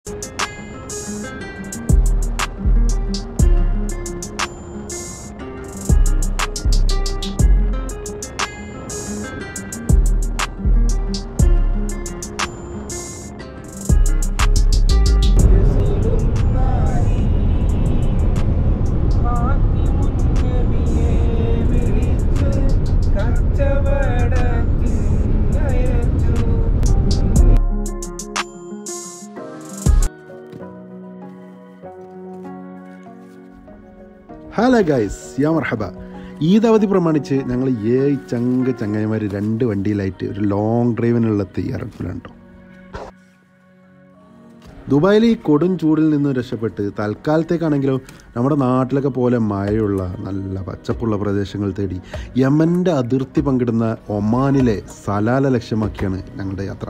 Hello guys, യാ മർഹബ. ഈദ് അവധി പ്രമാണിച്ച് ഞങ്ങൾ 7 ചങ്ങായിമാർ 2 വണ്ടിയിലായിട്ട് ഒരു ലോങ് ഡ്രൈവിനുള്ള തയ്യാറെടുപ്പിലാണ് കേട്ടോ. ദുബായിൽ ഈ കൊടും ചൂടിൽ നിന്ന് രക്ഷപ്പെട്ട് തൽക്കാലത്തേക്കാണെങ്കിലും നമ്മുടെ നാട്ടിലൊക്കെ പോലെ മഴയുള്ള നല്ല പച്ചപ്പുള്ള പ്രദേശങ്ങൾ തേടി യമൻ്റെ അതിർത്തി പങ്കിടുന്ന ഒമാനിലെ സലാല ലക്ഷ്യമാക്കിയാണ് ഞങ്ങളുടെ യാത്ര.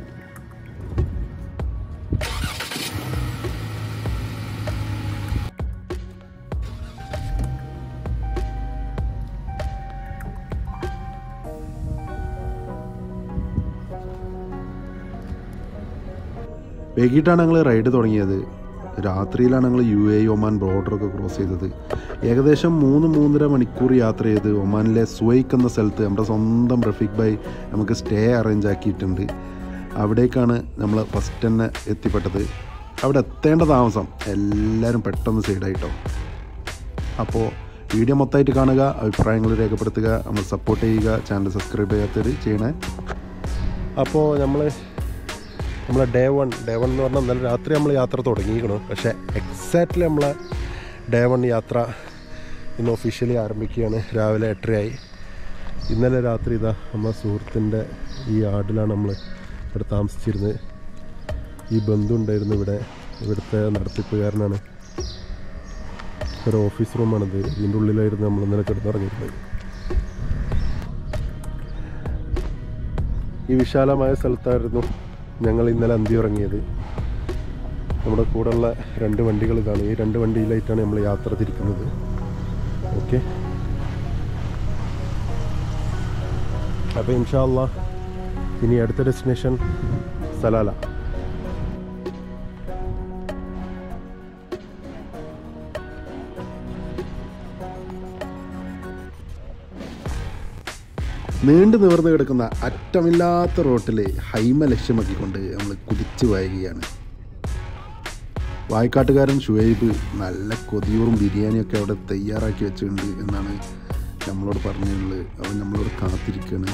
വൈകിട്ടാണ് ഞങ്ങൾ റൈഡ് തുടങ്ങിയത്. രാത്രിയിലാണ് ഞങ്ങൾ UAE ഒമാൻ ബോർഡറൊക്കെ ക്രോസ് ചെയ്തത്. ഏകദേശം 3-3.5 മണിക്കൂർ യാത്ര ചെയ്ത് ഒമാനിലെ സുവൈക്ക് എന്ന സ്ഥലത്ത് നമ്മുടെ സ്വന്തം റഫീഖ് ഭായ് നമുക്ക് സ്റ്റേ അറേഞ്ച് ആക്കിയിട്ടുണ്ട്. അവിടേക്കാണ് നമ്മൾ ഫസ്റ്റ് തന്നെ എത്തിപ്പെട്ടത്. അവിടെ എത്തേണ്ട താമസം എല്ലാവരും പെട്ടെന്ന് സൈഡായിട്ടോ. അപ്പോൾ വീഡിയോ മൊത്തമായിട്ട് കാണുക, അഭിപ്രായങ്ങൾ രേഖപ്പെടുത്തുക, നമ്മൾ സപ്പോർട്ട് ചെയ്യുക, ചാനൽ സബ്സ്ക്രൈബ് ചെയ്യാത്തവർ ചെയ്യണേ. അപ്പോൾ നമ്മളെ ഡേ വൺ എന്ന് പറഞ്ഞാൽ ഇന്നലെ രാത്രി നമ്മൾ യാത്ര തുടങ്ങിയിരിക്കണം. പക്ഷേ എക്സാക്റ്റ്ലി നമ്മളെ ഡേ 1 യാത്ര ഇന്ന് ഒഫീഷ്യലി ആരംഭിക്കുകയാണ്. രാവിലെ 8:30 ഇന്നലെ രാത്രി ഇതാ നമ്മളെ സുഹൃത്തിൻ്റെ ഈ യാർഡിലാണ് നമ്മൾ ഇവിടെ താമസിച്ചിരുന്നത്. ഈ ബന്ധു ഉണ്ടായിരുന്നു ഇവിടുത്തെ നടത്തിപ്പുകാരനാണ്. ഒരു ഓഫീസ് റൂമാണിത്. ഇതിൻ്റെ ഉള്ളിലായിരുന്നു നമ്മൾ ഇന്നലെ കിടന്നുറങ്ങിയിരുന്നത്. ഈ വിശാലമായ സ്ഥലത്തായിരുന്നു ഞങ്ങൾ ഇന്നലെ അന്തി ഉറങ്ങിയത്. നമ്മുടെ കൂടെയുള്ള 2 വണ്ടികൾ ഇതാണ്. ഈ 2 വണ്ടിയിലായിട്ടാണ് നമ്മൾ യാത്ര തിരിക്കുന്നത്. ഓക്കെ, അപ്പോൾ ഇൻഷാ അല്ലാഹ് ഇനി അടുത്ത ഡെസ്റ്റിനേഷൻ സലാല. നീണ്ടു നിവർന്ന് കിടക്കുന്ന അറ്റമില്ലാത്ത റോട്ടിൽ ഹൈമ ലക്ഷ്യമാക്കിക്കൊണ്ട് നമ്മൾ കുതിച്ചു വായുകയാണ്. വായക്കാട്ടുകാരൻ ഷുഹൈബ് നല്ല കൊതിയൂറും ബിരിയാണിയൊക്കെ അവിടെ തയ്യാറാക്കി വെച്ചിട്ടുണ്ട് എന്നാണ് നമ്മളോട് പറഞ്ഞിട്ടുള്ളത്. അവൻ നമ്മളോട് കാത്തിരിക്കുകയാണ്.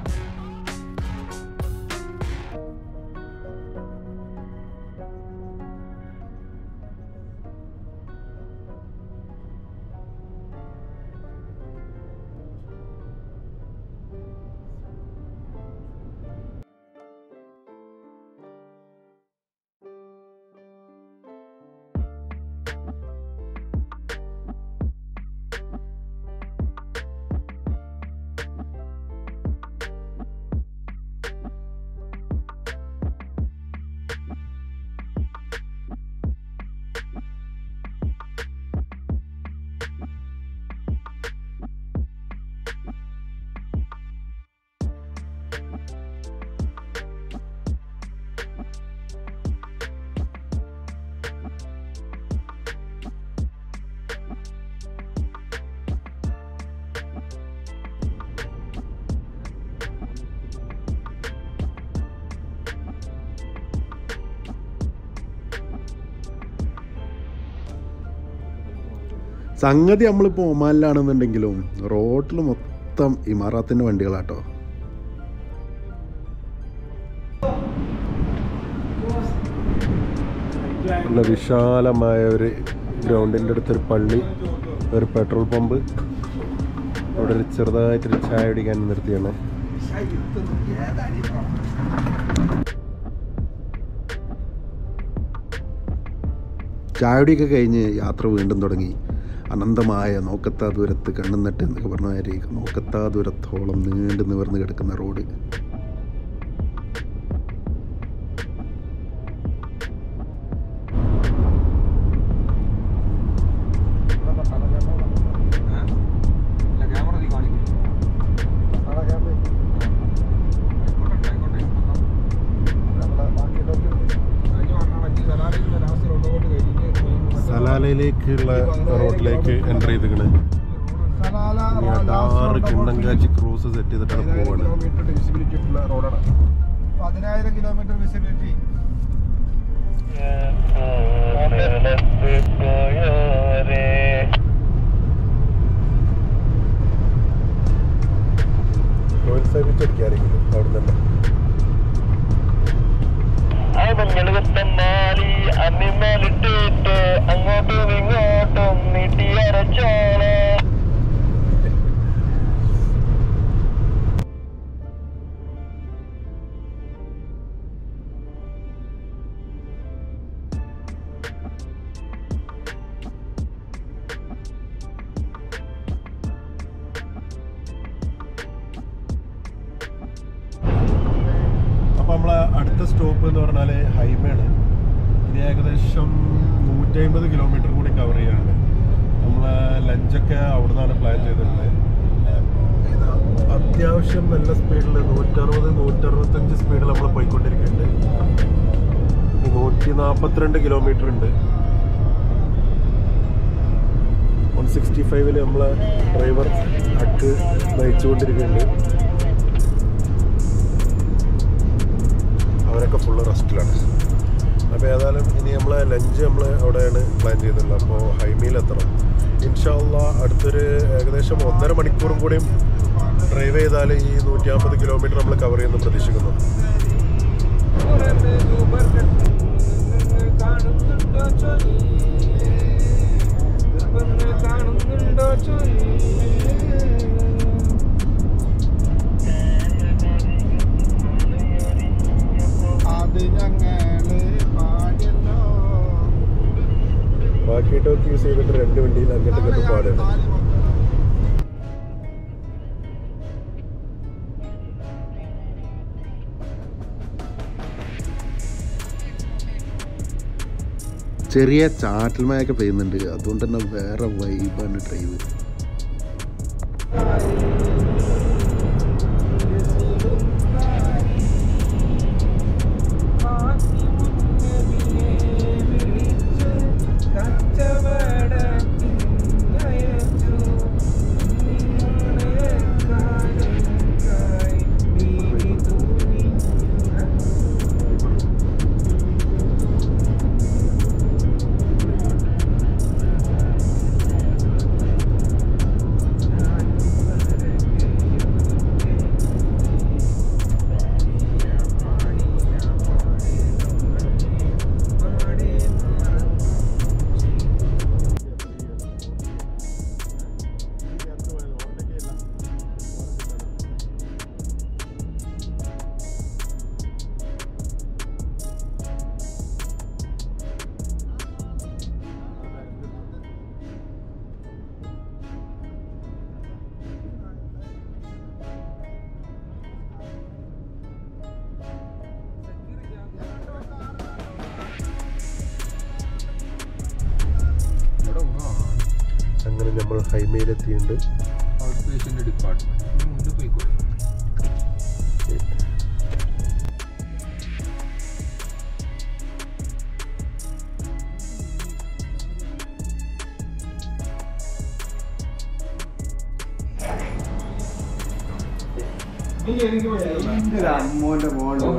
സംഗതി നമ്മളിപ്പോൾ ഒമാനിലാണെന്നുണ്ടെങ്കിലും റോഡിൽ മൊത്തം ഇമാറാത്തിൻ്റെ വണ്ടികളാട്ടോ. നല്ല വിശാലമായ ഒരു ഗ്രൗണ്ടിൻ്റെ അടുത്തൊരു പള്ളി, ഒരു പെട്രോൾ പമ്പ്, ഇവിടെ ഒരു ചെറുതായിട്ടൊരു ചായ കുടിക്കാൻ നിർത്തിയാണ്. ചായടിയൊക്കെ കഴിഞ്ഞ് യാത്ര വീണ്ടും തുടങ്ങി. അനന്തമായ നോക്കത്താ ദൂരത്ത് കണ്ണുനട്ട് എന്നൊക്കെ പറഞ്ഞ മാതിരി നോക്കത്താ ദൂരത്തോളം നീണ്ടു നിവർന്ന് കിടക്കുന്ന റോഡ്. സലാലയിലേക്കുള്ള റോഡിലേക്ക് എൻ്റർ ചെയ്തിരിക്കണേ. അടാറ് കിണ്ണങ്കാച്ചി ക്രൂസ് സെറ്റ് ചെയ്തിട്ടാണ് പോവാണ്. 10,000 കിലോമീറ്റർ വിസിബിലിറ്റി. പ്രോത്സാഹിപ്പിച്ചടിക്കാരെങ്കിലും അവിടെ തന്നെ അങ്ങോട്ടും ഇങ്ങോട്ടും നീട്ടിയരച്ചോളെ. അപ്പോൾ നമ്മളെ അടുത്ത സ്റ്റോപ്പ് എന്ന് പറഞ്ഞാൽ ഹൈവേ ആണ്. ഇനി ഏകദേശം 150 കിലോമീറ്റർ കൂടി കവർ ചെയ്യാനുണ്ട്. നമ്മളെ ലഞ്ചൊക്കെ അവിടെ നിന്നാണ് പ്ലാൻ ചെയ്തിട്ടുള്ളത്. അത്യാവശ്യം നല്ല സ്പീഡിൽ 160-165 സ്പീഡിൽ നമ്മൾ പോയിക്കൊണ്ടിരിക്കുന്നുണ്ട്. 142 കിലോമീറ്റർ ഉണ്ട്. 165 നമ്മളെ ഡ്രൈവർ അക്ക് നയിച്ചുകൊണ്ടിരിക്കുന്നുണ്ട്. അവരൊക്കെ ഫുള്ള് റെസ്റ്റിലാണ്. അപ്പോൾ ഏതായാലും ഇനി നമ്മളെ ലഞ്ച് നമ്മൾ അവിടെയാണ് പ്ലാൻ ചെയ്തിട്ടുള്ളത്. അപ്പോൾ ഹൈമയിലെത്തണം ഇൻഷാ അല്ലാഹ്. അടുത്തൊരു ഏകദേശം 1.5 മണിക്കൂറും കൂടിയും ഡ്രൈവ് ചെയ്താൽ ഈ 150 കിലോമീറ്റർ നമ്മൾ കവർ ചെയ്യുമെന്ന് പ്രതീക്ഷിക്കുന്നു. ബാക്കിയിട്ടൊക്കെ യൂസ് ചെയ്തിട്ട് 2 വണ്ടിയിൽ അങ്ങോട്ടൊക്കെ പാടാണ്. ചെറിയ ചാറ്റൽ മഴയൊക്കെ പെയ്യുന്നുണ്ട്. അതുകൊണ്ട് തന്നെ വേറെ വൈബാണ് ഡ്രൈവ്. അങ്ങനെ നമ്മൾ ഹൈമയിലെത്തിയിട്ടുണ്ട്. ഔട്ട് പേഷ്യൻ്റ് ഡിപ്പാർട്ട്മെൻറ്റ് മുന്നേ പോയിക്കോളി. അമ്മോന്റെ മോള്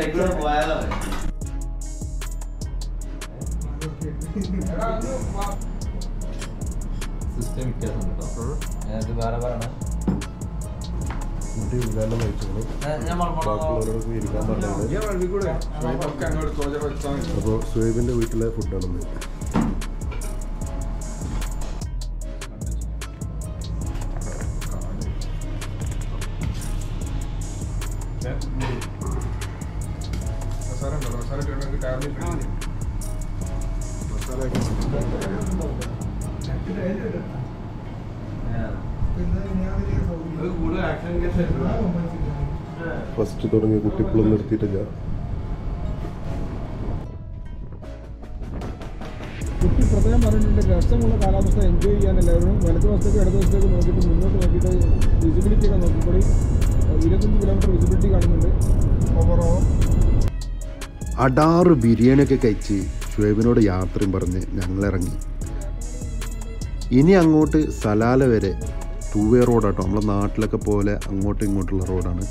സിസ്റ്റം വ്യത്യാസം കേട്ടോ. അത് വേറെ പറയണം. അപ്പോൾ സുഹൈബിൻ്റെ വീട്ടിലെ ഫുഡാണെന്ന്. ഫസ്റ്റ് തുടങ്ങിയ കുട്ടിപ്പുളം നിർത്തിയിട്ടില്ല. കുട്ടി പ്രത്യേകം പറഞ്ഞിട്ടുണ്ട്, രസമുള്ള കാലാവസ്ഥ എൻജോയ് ചെയ്യാൻ എല്ലാവരും വലതുവശത്തേക്ക് ഇടതുവശത്തേക്ക് നോക്കിയിട്ട് മുന്നോട്ട് നോക്കിയിട്ട് വിസിബിലിറ്റി ഒക്കെ നോക്കിക്കൂടി. 25 കിലോമീറ്റർ വിസിബിലിറ്റി കാണുന്നുണ്ട്. ഓവറോൾ അടാറ് ബിരിയാണിയൊക്കെ കഴിച്ച് ഷുഹൈബിനോട് യാത്രയും പറഞ്ഞ് ഞങ്ങളിറങ്ങി. ഇനി അങ്ങോട്ട് സലാല വരെ 2-way റോഡാട്ടോ. നമ്മളെ നാട്ടിലൊക്കെ പോലെ അങ്ങോട്ടും ഇങ്ങോട്ടുള്ള റോഡാണ്.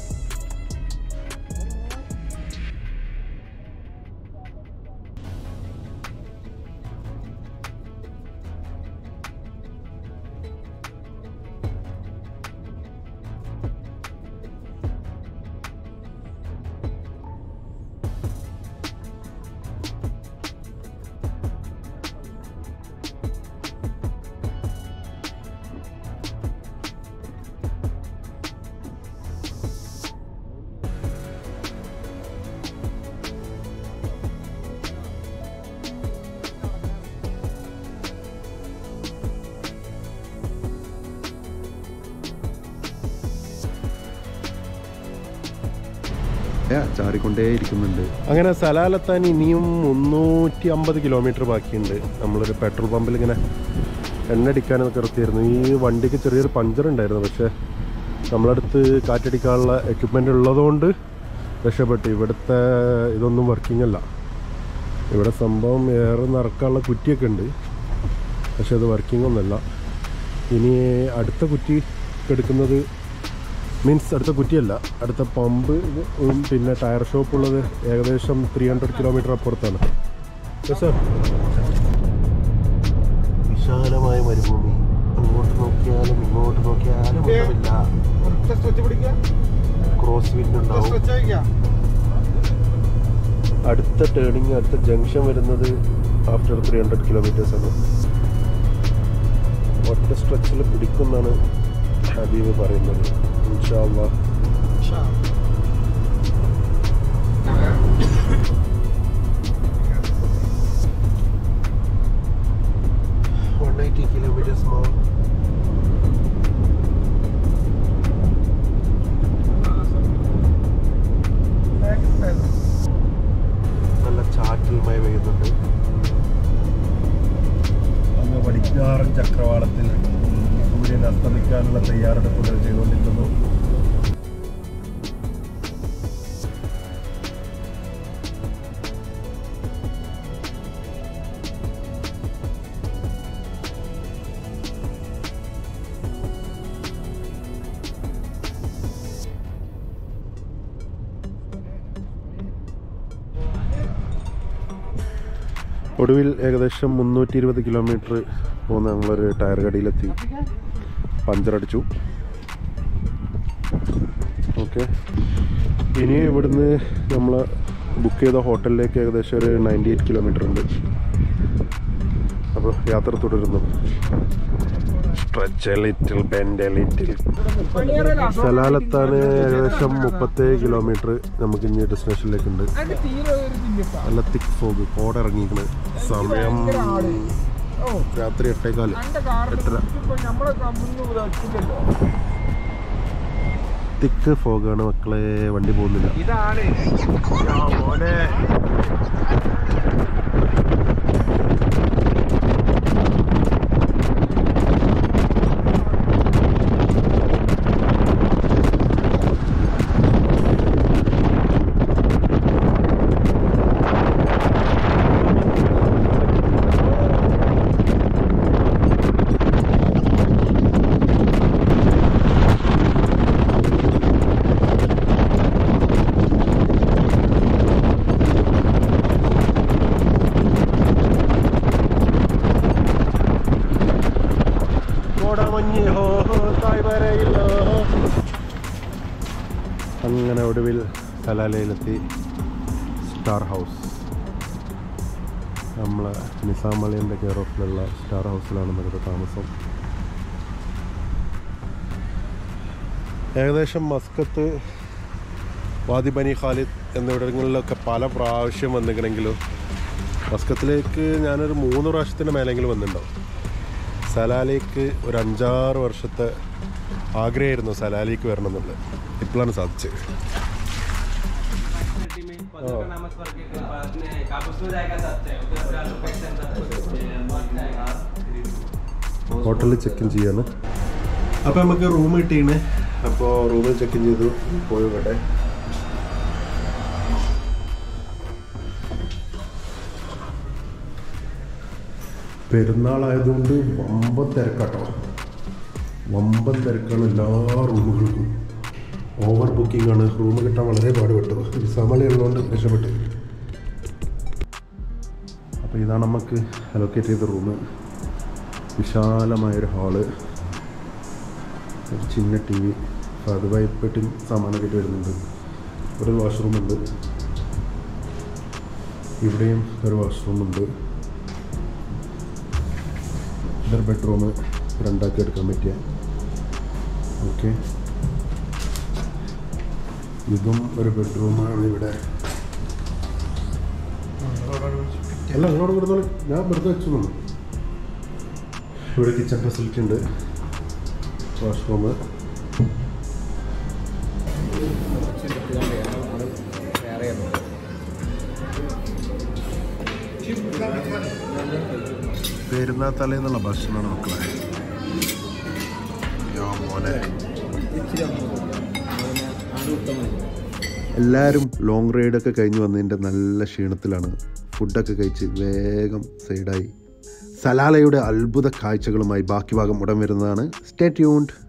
ചാറിക്കൊണ്ടേ ഇരിക്കുന്നുണ്ട്. അങ്ങനെ സലാലെത്താൻ ഇനിയും 350 കിലോമീറ്റർ ബാക്കിയുണ്ട്. നമ്മളൊരു പെട്രോൾ പമ്പിൽ ഇങ്ങനെ എണ്ണടിക്കാനൊക്കെ നിർത്തിയായിരുന്നു. ഈ വണ്ടിക്ക് ചെറിയൊരു പഞ്ചർ ഉണ്ടായിരുന്നു. പക്ഷേ നമ്മളടുത്ത് കാറ്റടിക്കാനുള്ള എക്യുപ്മെൻ്റ് ഉള്ളതുകൊണ്ട് രക്ഷപ്പെട്ടു. ഇവിടുത്തെ ഇതൊന്നും വർക്കിംഗ് അല്ല. ഇവിടെ സംഭവം എയർ നിറക്കാനുള്ള കുറ്റിയൊക്കെ ഉണ്ട്, പക്ഷെ അത് വർക്കിംഗ് ഒന്നുമല്ല. ഇനി അടുത്ത കുറ്റി എടുക്കുന്നത് മീൻസ് അടുത്ത കുറ്റിയല്ല, അടുത്ത പമ്പ് പിന്നെ ടയർ ഷോപ്പ് ഉള്ളത് ഏകദേശം 300 കിലോമീറ്റർ അപ്പുറത്താണ്. സർ, വിശാലമായ മരുഭൂമി, അങ്ങോട്ട് നോക്കിയാലും ഇങ്ങോട്ട് നോക്കിയാലും ഒന്നുമില്ല. ക്രോസ് വിൻഡ് ഉണ്ടാവും. അടുത്ത ടേണിങ്, അടുത്ത ജംഗ്ഷൻ വരുന്നത് ആഫ്റ്റർ 300 കിലോമീറ്റേഴ്സ് ആണ്. ഒറ്റ സ്ട്രെച്ചിൽ പിടിക്കുന്നാണ് ഹബീബ് പറയുന്നത്. ഇൻഷാല്ലാഹ്. 180 kilometers more. നല്ല ചാറ്റിൽ മഴ പെയ്യുന്നുണ്ട്. അങ്ങ് പടിഞ്ഞാറൻ ചക്രവാളത്തിൽ സൂര്യൻ അസ്തമിക്കാനുള്ള തയ്യാറെടുപ്പുകൾ ചെയ്തുകൊണ്ടിരിക്കുന്നു. ഒടുവിൽ ഏകദേശം 320 കിലോമീറ്റർ പോകുന്ന നമ്മളൊരു ടയർ കടയിലെത്തി. പഞ്ചറടിച്ചു. ഓക്കെ, ഇനി ഇവിടുന്ന് നമ്മൾ ബുക്ക് ചെയ്ത ഹോട്ടലിലേക്ക് ഏകദേശം ഒരു 98 കിലോമീറ്റർ ഉണ്ട്. അപ്പോൾ യാത്ര തുടരുന്നു. Stretch a little, bend a little. സലാലെത്താൻ ഏകദേശം 37 കിലോമീറ്റർ നമുക്ക് ഇനി ഡെസ്റ്റിനേഷനിലേക്ക് ഉണ്ട്. നല്ല തിക്ക് ഫോഗ്, കോടിറങ്ങിയിരിക്കണ്. സമയം രാത്രി 8:15, 8:30. തിക്ക് ഫോഗാണ് മക്കളെ, വണ്ടി പോകുന്നില്ല. അങ്ങനെ ഒടുവിൽ സലാലയിലെത്തി. സ്റ്റാർ ഹൗസ്, നമ്മൾ നിസാം അലിൻ്റെ കെയർ ഓഫിലുള്ള സ്റ്റാർ ഹൗസിലാണ് നമ്മുടെ താമസം. ഏകദേശം മസ്കത്ത്, വാദി ബനി ഖാലിദ് എന്നിവിടങ്ങളിലൊക്കെ പല പ്രാവശ്യം വന്നിക്കണമെങ്കിലും മസ്കത്തിലേക്ക് ഞാനൊരു 3 പ്രാവശ്യത്തിന് മേലെങ്കിലും വന്നിട്ടുണ്ടാവും. സലാലയ്ക്ക് ഒരു 5-6 വർഷത്തെ ആഗ്രഹമായിരുന്നു സലാലയ്ക്ക് വരണം എന്നുള്ളത്. ഇപ്പോഴാണ് സാധിച്ചത്. ഹോട്ടലിൽ ചെക്ക് ഇൻ ചെയ്യാണ്. അപ്പോൾ നമുക്ക് റൂം കിട്ടിയാണ്. അപ്പോൾ റൂമിൽ ചെക്ക് ഇൻ ചെയ്തു. പോയി ഇവിടെ പെരുന്നാളായതുകൊണ്ട് വമ്പൻ തിരക്കാട്ടോ, വമ്പൻ തിരക്കാണ് എല്ലാ റൂമുകൾക്കും. ഓവർ ബുക്കിംഗ് ആണ്, റൂം കിട്ടാൻ വളരെ പാടുപെട്ടു. സമളി ഉള്ളതുകൊണ്ട് രക്ഷപ്പെട്ടു. അപ്പോൾ ഇതാണ് നമുക്ക് അലോക്കേറ്റ് ചെയ്ത റൂം. വിശാലമായൊരു ഹാള്, ഒരു ചിന്ന ടി വി, അത് വൈപ്പിട്ടും സാമാനൊക്കെ വരുന്നുണ്ട്. ഒരു വാഷ്റൂമുണ്ട്, ഇവിടെയും ഒരു വാഷ്റൂമുണ്ട്. ഇതൊരു ബെഡ്റൂം, രണ്ടാക്കി എടുക്കാൻ പറ്റിയ. ഓക്കെ, ഇതും ഒരു ബെഡ്റൂമാണ്. ഇവിടെ അല്ല, നിങ്ങളോട് കൊടുത്തോളൂ, ഞാൻ വെറുതെ വെച്ചു തന്നു. ഇവിടെ കിച്ചൺ ഫെസിലിറ്റി ഉണ്ട്, വാഷ്റൂം. പെരുന്നാൾ തലേന്നുള്ള ഭക്ഷണമാണ് മക്കളെ. മോനെ എല്ലാവരും ലോങ് റൈഡൊക്കെ കഴിഞ്ഞ് വന്നതിൻ്റെ നല്ല ക്ഷീണത്തിലാണ്. ഫുഡൊക്കെ കഴിച്ച് വേഗം സൈഡായി. സലാലയുടെ അത്ഭുത കാഴ്ചകളുമായി ബാക്കി ഭാഗം ഉടൻ വരുന്നതാണ്. Stay tuned.